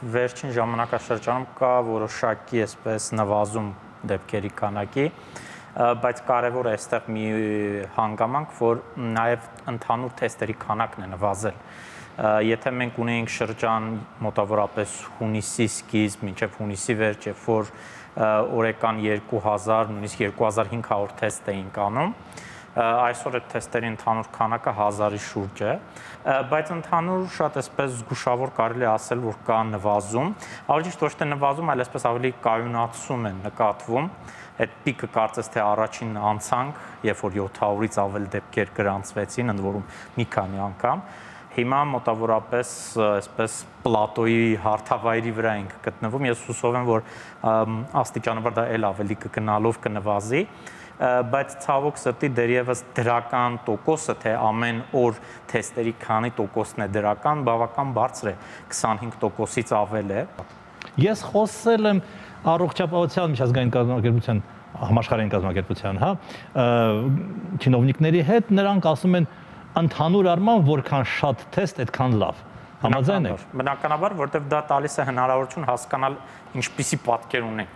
վերջին ժամանակաշրջանում կա որոշակի այսպես նվազում դեպքերի քանակի, բայց կարևոր է այստեղ մի հանգամանք, որ նաև ընդհանուր թեստերի քանակն է նվազել։ Եթե մենք ունեինք շրջան մոտավորապես հունիսի սկիզբ մինչև հունիսի վերջ, երբ որ օրական 2000, նույնիսկ 2500 թեստ էինք անում, այսօր այդ թեստերի ընդհանուր քանակը 1000-ի շուրջ է, բայց ընդհանուր շատ այսպես զգուշավոր կարելի է ասել, որ կա նվազում, ավելի ճիշտ ոչ թե նվազում, այլ այսպես ավելի կայունացում է նկատվում։ Այդ պիկը կարծես թե առաջին անցանք, երբ որ 700-ից ավել դեպքեր գրանցվեցին, ընդ որում մի քանի անգամ, հիմա մոտավորապես այսպես պլատոյի հարթավայրի վրա ենք գտնվում, ես հուսով եմ, որ աստիճանաբար դա էլ ավելի կգնալով կնվազի, բայց ցավոք սրտի դեռևս դրական տոկոսը, թե ամեն օր թեստերի քանի տոկոսն է դրական, բավական բարձր է, 25%-ից ավել է։ Ես խոսել եմ առողջապահության միջազգային կազմակերպության, համաշխարհային կազմակերպության, չինովնիկների հետ, նրանք ասում են ընդհանուր առմամբ որքան շատ թեստ, այդքան լավ։ Համաձայն եք։ Բնականաբար, որտեղ դա տալիս է հնարավորություն հասկանալ ինչպիսի պատկեր ունենք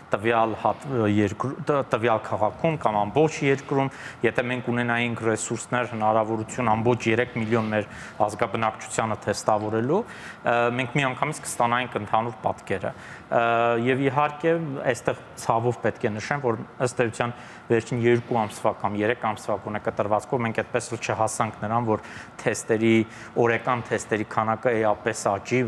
տվյալ քաղաքում կամ ամբողջ երկրում, եթե մենք ունենայինք ռեսուրսներ, հնարավորություն ամբողջ 3 միլիոն մեր ազգաբնակչությանը թեստավորելու, մենք միանգամից կստանայինք ընդհանուր պատկերը։ Եվ իհարկե, այստեղ ցավով պետք է նշեմ, որ ըստ էության վերջին 2 ամսվա կամ 3 ամսվա կտրվածքով մենք այդպես էլ չհասանք նրան, որ թեստերի օրական թեստերի քանակը էապես աճի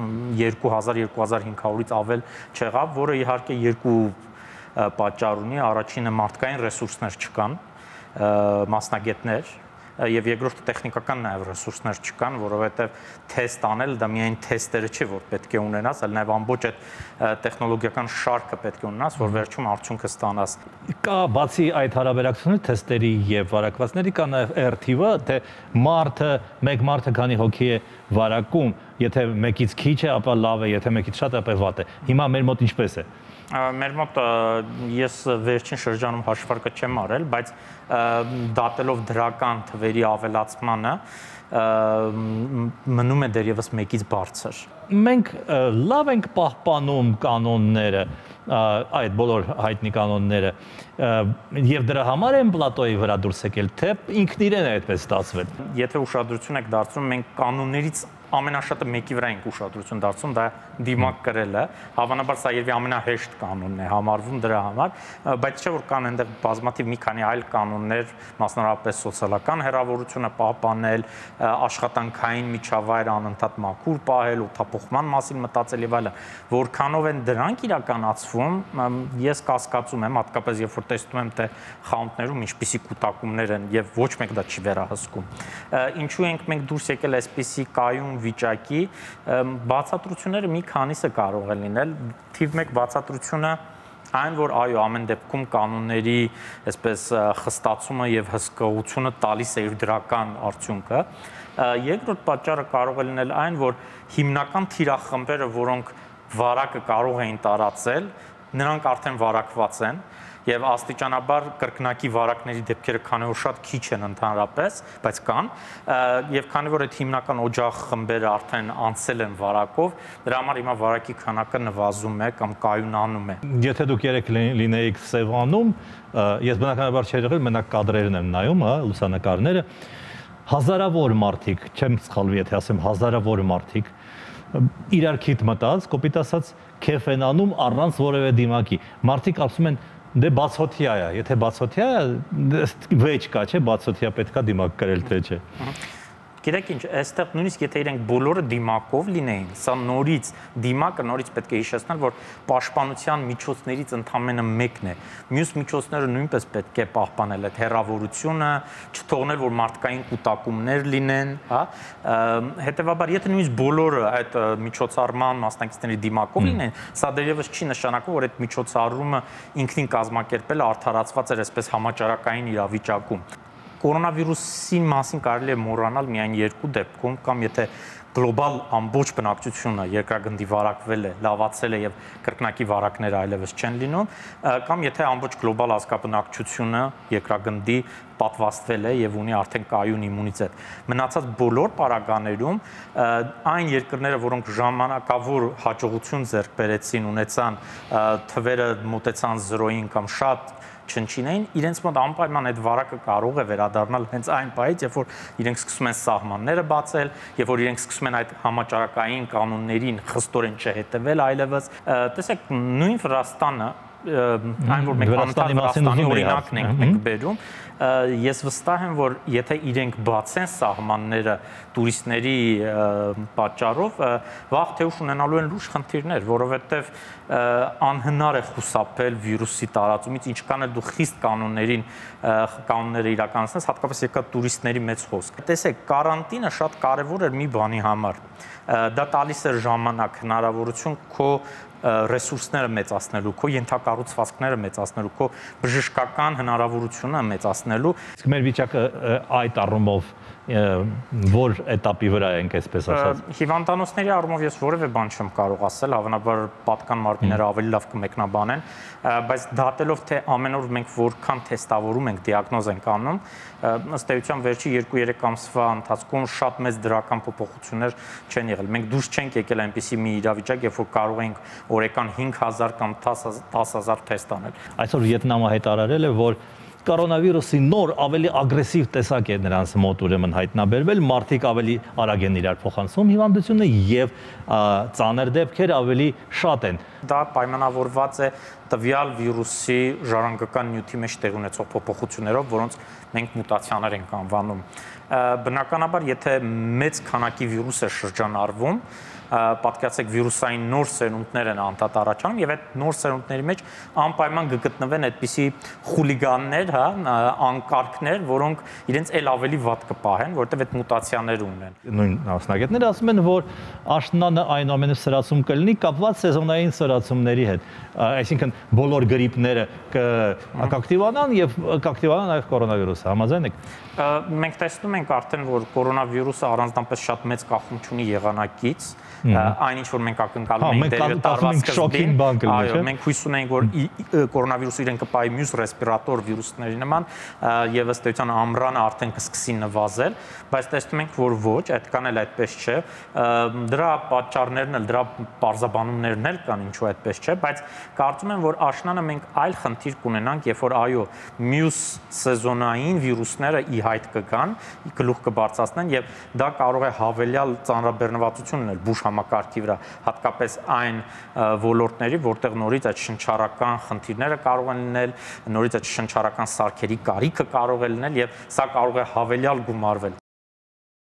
2000-2500-ից ավել չեղավ, որը իհարկե երկու պատճառ ունի, առաջինը մարդկային ռեսուրսներ չկան, մասնագետներ, եւ երկրորդը տեխնիկական նաեւ ռեսուրսներ չկան, որովհետեւ թեստ անել դա միայն թեստերը չէ, որ պետք է ունենաս, այլ նաեւ ամբողջ այդ տեխնոլոգիական շարքը պետք է ունենաս, որ վերջում արդյունքը ստանաս։ Կա բացի այդ հարաբերակցությունից թեստերի եւ վարակվածների կա նաեւ RT-ը, թե մեկ մարդը քանի հոգի է վարակում, եթե մեկից քիչ է, ապա լավ է, եթե մեկից շատ է, ապա վատ է։ Հիմա մեր մոտ ինչպես է։ Մեր մոտ ես վերջին շրջանում հաշվարկը չեմ արել, բայց դատելով դրական թվերի ավելացմանը մնում է դեռևս մեկից բարձր։ Մենք լավ ենք պահպանում կանոնները, այդ բոլոր հայտնի կանոնները, եւ դրա համար են պլատոյի վրա դուրս եկել, թե ինքն իրեն է այդպես ստացվել։ Եթե ուշադրություն եք դարձնում, մենք կանոններից ամենաշատը մեկի վրա ենք ուշադրություն դարձում, դա դիմակ կրելը, հավանաբար սա երևի ամենահեշտ կանոնն է համարվում դրա համար, բայց չէ որ կան այնտեղ բազմաթիվ մի քանի այլ կանոններ, մասնավորապես սոցիալական հեռավորությունը պահպանել, աշխատանքային միջավայր անընդհատ մաքուր պահել, օդափոխման մասին մտածել եւ այլն, որքանով են դրանք իրականացվում, ես կասկածում եմ, հատկապես երբ որ տեսնում եմ թե խանութներում ինչպիսի կուտակումներ են եւ ոչ մեկ դա չի վերահսկում։ Ինչու ենք մենք դուրս եկել այսպիսի կայուն վիճակի, բացատրությունները մի քանիսը կարող է լինել, թիվ 1 բացատրությունը այն, որ այո, ամեն դեպքում կանոնների այսպես խստացումը եւ հսկողությունը տալիս է իր դրական արդյունքը, երկրորդ պատճառը կարող է լինել այն, որ հիմնական թիրախմբերը, որոնք վարակը կարող էին տարածել, նրանք արդեն վարակված են եւ աստիճանաբար կրկնակի վարակների դեպքերը քանի որ շատ քիչ են ընդհանրապես, բայց կան, եւ քանի որ այդ հիմնական օջախ խմբերը արդեն անցել են վարակով, դրա համար հիմա վարակի քանակը նվազում է կամ կայունանում է։ Եթե դուք երեք լինեիք Սևանում, ես բնականաբար չէի եղել, մենակ կադրերն եմ նայում, լուսանկարները, հազարավոր մարդիկ, չեմ սխալվի, եթե ասեմ հազարավոր մարդիկ իրար քիթ մտած, կոպիտ ասած, քեֆ են անում առանց որևէ դիմակի։ Մարդիկ ասում են դե բացօթյա է, եթե բացօթյա է, վեճ կա, չէ, բացօթյա պետքա դիմակ կրել, թե չէ։ Գիտեք ինչ, այստեղ նույնիսկ եթե իրենք բոլորը դիմակով լինեին, սա նորից դիմակը նորից պետք է հիշեցնել, որ պաշտպանության միջոցներից ընդամենը մեկն է։ Մյուս միջոցները նույնպես պետք է պահպանել այդ հեռավորությունը, չթողնել, որ մարդկային կուտակումներ լինեն, հա։ Հետևաբար, եթե նույնիսկ բոլորը այդ միջոցառման մասնակիցների դիմակով լինեն, սա դեռևս չի նշանակում, որ այդ միջոցառումը ինքնին կազմակերպելը արդարացված էր այսպես համաճարակային իրավիճակում։ կորոնավիրուսի մասին կարելի է մոռանալ միայն երկու դեպքում, կամ եթե գլոբալ ամբողջ բնակչությունը երկրագնդի վարակվել է, լավացել է եւ կրկնակի վարակները այլևս չեն լինում, կամ եթե ամբողջ գլոբալ ազգաբնակչությունը երկրագնդի պատվաստվել է եւ ունի արդեն կայուն իմունիտետ։ Մնացած բոլոր պարագաներում այն երկրները, որոնք ժամանակավոր հաջողություն ձեռք բերեցին, ունեցան թվերը մոտեցան 0-ին կամ շատ չնչին, իրենց մոտ անպայման այդ վարակը կարող է վերադառնալ հենց այն պահից, երբ որ իրենք սկսում են սահմանները բացել, երբ որ իրենք սկսում են այդ համաճարակային կանոններին խստորեն չհետևել այլևս։ Տեսեք, նույն Վրաստանը, այն որ մենք Վրաստանի օրինակն ենք բերում, ես վստահ եմ, որ եթե իրենք բացեն սահմանները տուրիստների պատճառով, վաղ թե ուշ ունենալու են լուրջ խնդիրներ, որովհետև անհնար է խուսափել վիրուսի տարածումից, ինչքան էլ դու խիստ կանոնները իրականացնես, հատկապես եկա տուրիստների մեծ խոսք։ Տեսեք, կարանտինը շատ կարևոր էր մի բանի համար։ Դա տալիս էր ժամանակ, հնարավորություն քո ռեսուրսները մեծացնելու, քո ենթակառուցվածքները մեծացնելու, քո բժշկական հնարավորությունը մեծացնելու։ Իսկ մեր վիճակը այդ առումով որ этаպի վրա ենք, այսպես ասած։ Հիվանդանոցների առումով ես որևէ բան չեմ կարող ասել, հավանաբար պատկան մարմինները ավելի լավ կմեկնաբանեն, բայց դատելով թե ամեն օր մենք որքան թեստավորում ենք, դիագնոզ ենք անում, ըստ էության վերջի 2-3 ամսվա ընթացքում շատ մեծ դրական փոփոխություններ չեն եղել։ Մենք դուրս չենք եկել այնպիսի մի իրավիճակ, երբ որ կարող ենք օրական 5000 կամ 10000 թեստ անել։ Այսօր Վիետնամը հայտարարել է, որ կորոնավիրուսի նոր ավելի ագրեսիվ տեսակ է նրանց մոտ ուրեմն հայտնաբերվել, մարդիկ ավելի արագ են իրար փոխանցում հիվանդությունը եւ ծանր դեպքերը ավելի շատ են։ Դա պայմանավորված է տվյալ վիրուսի ժառանգական նյութի մեջ տեղ ունեցող փոփոխություններով, որոնց մենք մուտացիաներ ենք անվանում։ Բնականաբար, եթե մեծ քանակի վիրուս է շրջանառվում, պատկերացեք վիրուսային նոր սերունդներ են անդադ առաջանում եւ այդ նոր սերունդների մեջ անպայման կգտնվեն այդպիսի խուլիգաններ, անկարգներ, որոնք իրենց էլ ավելի վատ կպահեն, որովհետեւ այդ մուտացիաներ ունեն։ Նույն մասնագետները ասում են, որ աշնանը այնուամենայնիվ սրացում կլինի կապված սեզոնային սրացումների հետ, այսինքն բոլոր գրիպները կակտիվանան եւ կակտիվանան նաեւ կորոնավիրուսը, համաձայն եք։ Մենք տեսնում ենք արդեն, որ կորոնավիրուսը առանձնապես շատ մեծ կախում չունի եղանակից, այն ինչ որ մենք ակնկալում ենք դեռ տարվա սկզբին, այո, մենք հույս ունենք, որ կորոնավիրուսը իրեն կպահի մյուս ռեսպիրատոր վիրուսների նման եւ ըստ էության ամռանը արդեն կսկսի նվազել, բայց տեսնում ենք, որ ոչ, այդքան էլ այդպես չէ։ Դրա պատճառներն էլ, դրա պարզաբանումներն էլ կան, ինչու այդպես չէ, բայց կարծում եմ, որ աշնանը մենք այլ խնդիր կունենանք, երբ որ այո, մյուս սեզոնային վիրուսները ի հայտ կգան, գլուխ կբարձրացնեն եւ դա կարող է հավելյալ ծանրաբեռնվածություն ունել բուժ համակարգի վրա, հատկապես այն ոլորտների, որտեղ նորից այդ շնչառական խնդիրները կարող են լինել, նորից այդ շնչառական սարքերի կարիքը կարող է լինել եւ սա կարող է հավելյալ գումարվել